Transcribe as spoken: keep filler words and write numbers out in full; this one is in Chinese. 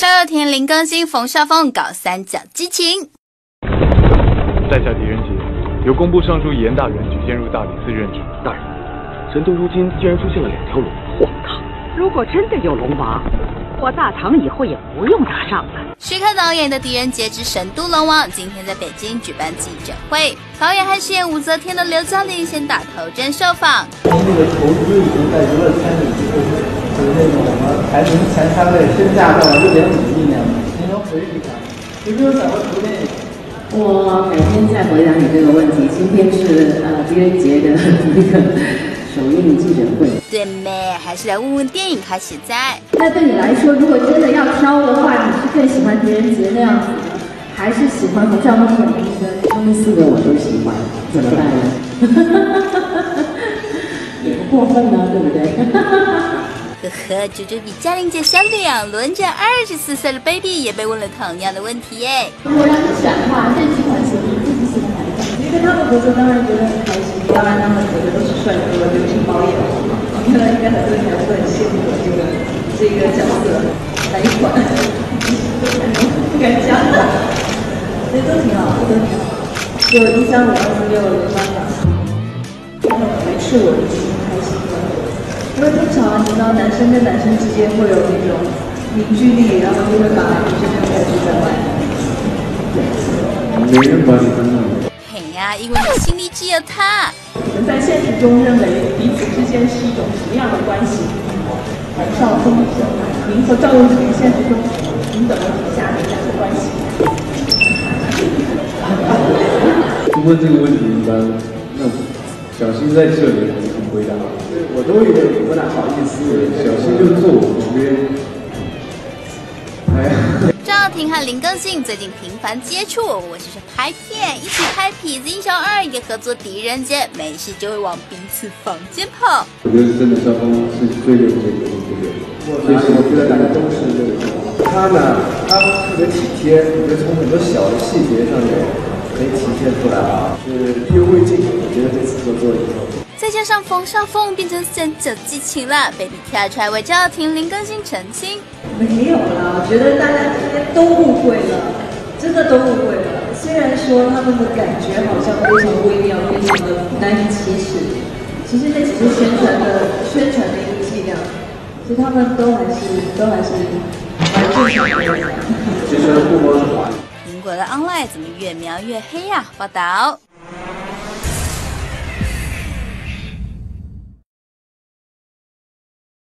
赵又廷、林更新、冯绍峰搞三角激情。 在下狄仁杰，由工部尚书严大人举荐入大理寺任职。 大人，神都如今竟然出现了两条龙，荒唐！ 如果真的有龙王，我大唐以后也不用打仗了。 徐克导演的《狄仁杰之神都龙王》今天在北京举办记者会，导演和饰演武则天的刘嘉玲先打头阵受访。 那个投资已经在娱乐圈里就是那种什么排名前三位，身价到六点五亿那样。您能回忆一下，有没有想过投电影？ 我改天再回答你这个问题。今天是呃狄仁杰的那个首映记者会。 对妹，还是来问问电影卡写在。 那对你来说，如果真的要挑的话，你是更喜欢狄仁杰那样子的，还是喜欢冯绍峰和林更新？他们四个我都喜欢，怎么办呢？也不过分呢，对不对？ 呵呵，九九比嘉玲姐小两轮，这二十四岁的 baby 也被问了同样的问题耶。 如果让你选的话，最喜欢谁？你自己喜欢哪一个？ 你跟他们合作当然觉得很开心，当然他们觉得都是帅哥，流行包也好，应该应该很多女孩子都很羡慕我这个这个角色，哪一款？不敢讲，所以都挺好，都挺好。就一三五二四六零八两，他们排斥我已经开心了。因为通常你知道，男生跟男生之间会有那种凝聚力，然后就会把女生排除在外。 没人把你当那。 嘿呀，因为你心里只有他。 我们在现实中认为彼此之间是一种什么样的关系？冯绍峰、您和赵又廷现实中平等的底下的两个关系。 问这个问题一般，那小新在这里怎么回答？我都有点不大好意思。小新就坐我旁边。哎呀。 赵又廷和林更新最近频繁接触，我只是拍片，一起拍《痞子英雄二》，也合作《狄仁杰》，没事就会往彼此房间跑。 我觉得真的绍峰是最有这个对不对？ 我我觉得大家都是这个。他呢，他特别体贴，我觉得从很多小的细节上面可以体现出来啊，是意犹未尽。我觉得这次合作以后。 再加上冯绍峰变成三角激情了 ，baby 跳出来为赵又廷、林更新澄清。 没有啦，我觉得大家今天都误会了，真的都误会了。虽然说他们的感觉好像非常微妙，非常的难以启齿，其实那只是宣传的宣传的一个伎俩。其实他们都还是都还是蛮正常的。 其实不光是华语。 苹果的 online 怎么越描越黑呀、啊？报道。